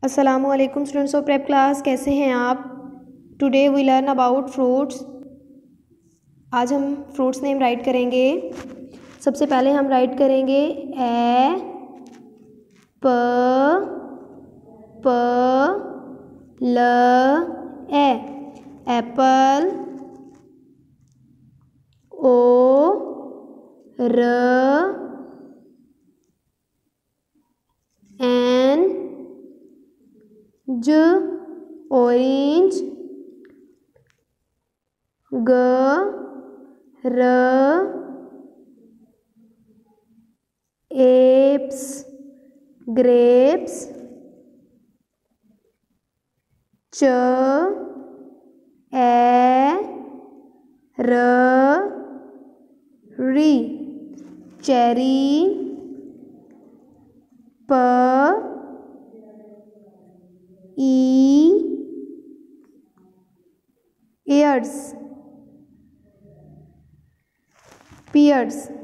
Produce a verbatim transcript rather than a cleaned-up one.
अस्सलामुअलैकुम students of prep class, कैसे हैं आप। Today we learn about fruits. आज हम फ्रूट्स नेम राइट करेंगे। सबसे पहले हम राइट करेंगे ए P P L E apple. O R N G orange. G R apps grapes. च ए र री चेरी। प ई ears pears।